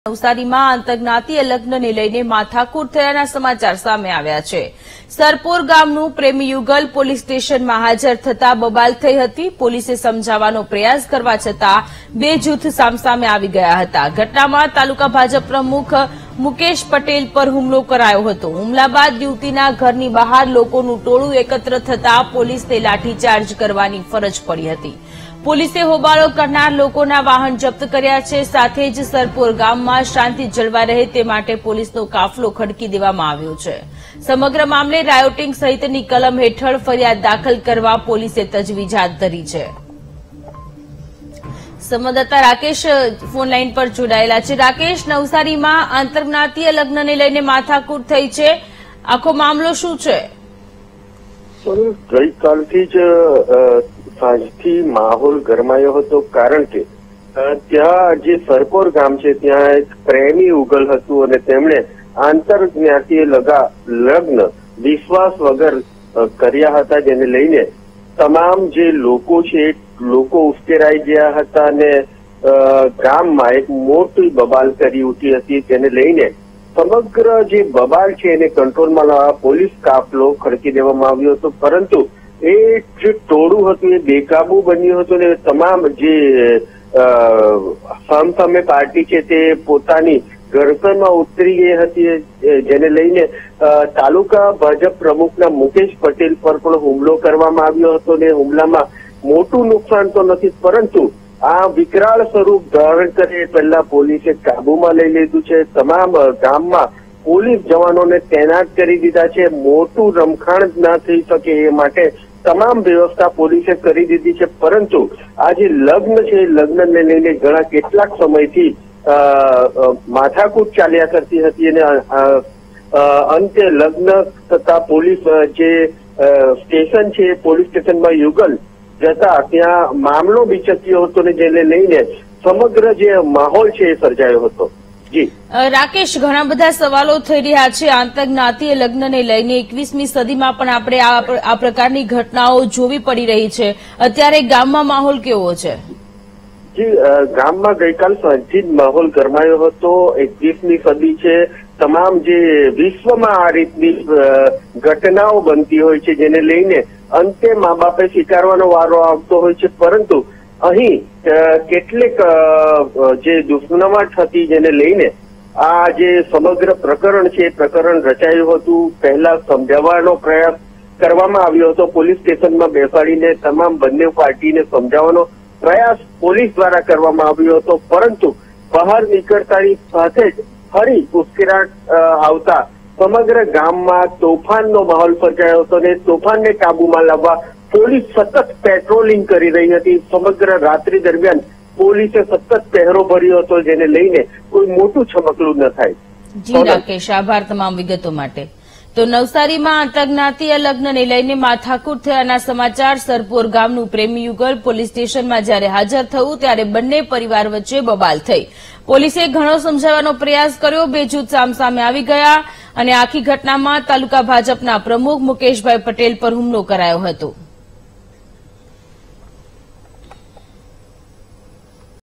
નવસારીમાં આંતરજ્ઞાતીય લગ્નને લઈને માથાકૂટ થયાના સમાચાર સામે આવ્યા છે। સરપોર ગામનું પ્રેમી યુગલ પોલીસ સ્ટેશનમાં હાજર થતા બબાલ થઈ હતી। પોલીસે સમજાવવાનો પ્રયાસ કરવા છતાં બે જૂથ સામસામે આવી ગયા હતા। ઘટનામાં તાલુકા ભાજપ પ્રમુખ મુકેશ પટેલ પર હુમલો કરાયો હતો। હુમલા બાદ યુવતીના ઘરની બહાર લોકોનું ટોળું એકત્ર થતા પોલીસને લાઠીચાર્જ કરવાની ફરજ પડી હતી। પોલીસે હોબાળો કરનાર લોકોના વાહન જપ્ત કર્યા છે। સાથે જ સરપોર ગામમાં શાંતિ જળવાઈ રહે તે માટે પોલીસનો કાફલો ખડકી દેવામાં આવ્યો છે। સમગ્ર મામલે રાયોટિંગ સહિતની કલમ હેઠળ ફરિયાદ દાખલ કરવા પોલીસે તજવીજ હાથ ધરી છે। સંવાદદાતા રાકેશ ફોનલાઈન પર જોડાયેલા છે। રાકેશ, નવસારીમાં આંતરજ્ઞાતીય લગ્નને લઈને માથાકૂટ થઈ છે, આખો મામલો શું છે? ગઈકાલથી જ સાંજથી માહોલ ગરમાયો હતો, કારણ કે ત્યાં જે સરપોર ગામ છે ત્યાં એક પ્રેમી ઉગલ હતું અને તેમણે આંતરજ્ઞાતીય લગ્ન વિશ્વાસ વગર કર્યા હતા, જેને લઈને તમામ જે લોકો છે લોકો ઉશ્કેરાઈ ગયા હતા અને ગામમાં એક મોટી બબાલ કરી ઉઠી હતી। તેને લઈને સમગ્ર જે બબાલ છે એને કંટ્રોલમાં લાવવા પોલીસ કાફલો ખડકી દેવામાં આવ્યો હતો, પરંતુ એ જે ટોળું હતું એ બેકાબુ બન્યું હતું અને તમામ જે સામસામે પાર્ટી છે તે પોતાની ઘર્ષણમાં ઉતરી ગઈ હતી, જેને લઈને તાલુકા ભાજપ પ્રમુખના મુકેશ પટેલ પર પણ હુમલો કરવામાં આવ્યો હતો અને હુમલામાં મોટું નુકસાન તો નથી, પરંતુ આ વિકરાળ સ્વરૂપ ધારણ કરી પહેલા પોલીસે કાબુમાં લઈ લીધું છે। તમામ ગામમાં પોલીસ જવાનોને તૈનાત કરી દીધા છે। મોટું રમખાણ ના થઈ શકે એ માટે તમામ વ્યવસ્થા પોલીસે કરી દીધી છે, પરંતુ આ જે લગ્ન છે લગ્નને લઈને ઘણા કેટલાક સમયથી માથાકૂટ ચાલ્યા કરતી હતી અને અંતે લગ્ન થતા પોલીસ જે સ્ટેશન છે પોલીસ સ્ટેશનમાં યુગલ જતા ત્યાં મામલો બિચક્યો હતો ને જેને લઈને સમગ્ર જે માહોલ છે એ સર્જાયો હતો। જી રાકેશ, ઘણા બધા સવાલો થઈ રહ્યા છે આંતરજ્ઞાતીય લગ્નને લઈને। 21મી સદીમાં પણ આપણે આ પ્રકારની ઘટનાઓ જોવી પડી રહી છે। અત્યારે ગામમાં માહોલ કેવો છે? જી, ગામમાં ગઈકાલ સાંજથી જ માહોલ ગરમાયો હતો। 21મી સદી છે, તમામ જે વિશ્વમાં આ રીતની ઘટનાઓ બનતી હોય છે જેને લઈને અંતે મા બાપે સ્વીકારવાનો વારો આવતો હોય છે, પરંતુ અહીં કેટલીક જે દુશ્મનાવટ હતી જેને લઈને આ જે સમગ્ર પ્રકરણ છે એ પ્રકરણ રચાયું હતું। પહેલા સમજાવવાનો પ્રયાસ કરવામાં આવ્યો હતો, પોલીસ સ્ટેશનમાં બેસાડીને તમામ બંને પાર્ટીને સમજાવવાનો પ્રયાસ પોલીસ દ્વારા કરવામાં આવ્યો હતો, પરંતુ બહાર નીકળતાની સાથે જ ફરી ઉશ્કેરાટ આવતા સમગ્ર ગામમાં તોફાનનો માહોલ સર્જાયો હતો અને તોફાનને કાબુમાં લાવવા પોલીસ સતત પેટ્રોલિંગ કરી રહી હતી। સમગ્ર રાત્રિ દરમિયાન પોલીસે સતત પહેરો ભર્યો હતો, જેને લઈને કોઈ મોટું છમકલું ન થાય। જી રાકેશ, આભાર તમામ વિગતો માટે। તો નવસારીમાં આંતરજ્ઞાતીય લગ્નને લઈને માથાકૂટ થયાના સમાચાર। સરપોર ગામનું પ્રેમી યુગલ પોલીસ સ્ટેશનમાં જ્યારે હાજર થયું ત્યારે બંને પરિવાર વચ્ચે બબાલ થઈ। પોલીસે ઘણો સમજાવવાનો પ્રયાસ કર્યો, બે જૂથ સામસામે આવી ગયા અને આખી ઘટનામાં તાલુકા ભાજપના પ્રમુખ મુકેશભાઈ પટેલ પર હુમલો કરાયો હતો।